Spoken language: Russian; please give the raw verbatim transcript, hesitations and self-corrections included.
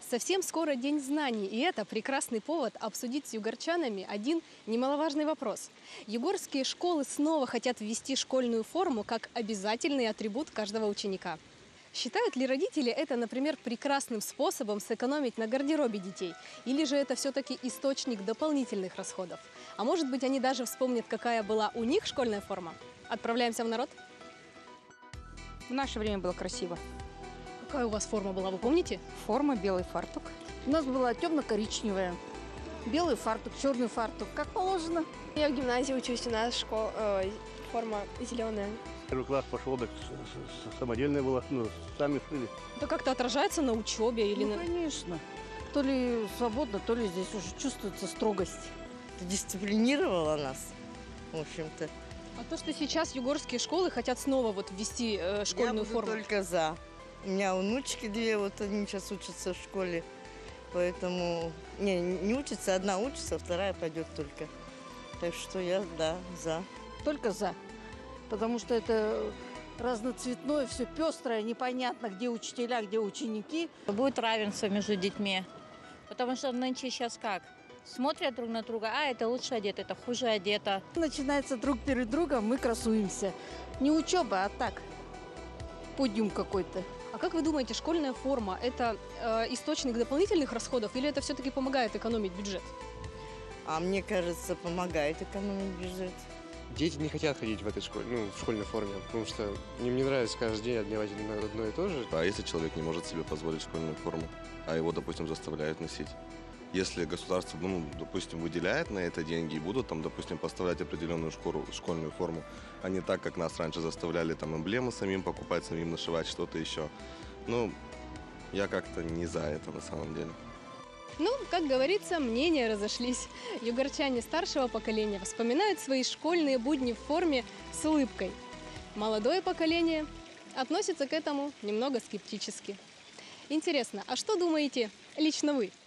Совсем скоро День знаний, и это прекрасный повод обсудить с югорчанами один немаловажный вопрос. Югорские школы снова хотят ввести школьную форму как обязательный атрибут каждого ученика. Считают ли родители это, например, прекрасным способом сэкономить на гардеробе детей? Или же это все-таки источник дополнительных расходов? А может быть, они даже вспомнят, какая была у них школьная форма? Отправляемся в народ? В наше время было красиво. Какая у вас форма была, вы помните? Форма, белый фартук. У нас была темно-коричневая. Белый фартук, черный фартук, как положено. Я в гимназии учусь, у нас школа, э, форма зеленая. Первый класс пошел, так самодельная была, ну, сами шили. Это как-то отражается на учебе или Ну, на... конечно. То ли свободно, то ли здесь уже чувствуется строгость. Дисциплинировала нас, в общем-то. А то, что сейчас югорские школы хотят снова вот ввести э, школьную Я буду форму. только за. У меня внучки две, вот они сейчас учатся в школе. Поэтому, не, не учится, одна учится, вторая пойдет только. Так что я, да, за. Только за. Потому что это разноцветное, все пестрое, непонятно, где учителя, где ученики. Будет равенство между детьми. Потому что нынче сейчас как? Смотрят друг на друга, а это лучше одето, это хуже одето. Начинается друг перед другом, мы красуемся. Не учеба, а так, подиум какой-то. А как вы думаете, школьная форма – это э, источник дополнительных расходов или это все-таки помогает экономить бюджет? А мне кажется, помогает экономить бюджет. Дети не хотят ходить в этой школе, ну, в школьной форме, потому что им не нравится каждый день одевать одно и то же. А если человек не может себе позволить школьную форму, а его, допустим, заставляют носить? Если государство, ну, допустим, выделяет на это деньги и будут, там, допустим, поставлять определенную школу, школьную форму, а не так, как нас раньше заставляли там эмблемы самим покупать, самим нашивать, что-то еще. Ну, я как-то не за это на самом деле. Ну, как говорится, мнения разошлись. Югорчане старшего поколения вспоминают свои школьные будни в форме с улыбкой. Молодое поколение относится к этому немного скептически. Интересно, а что думаете лично вы?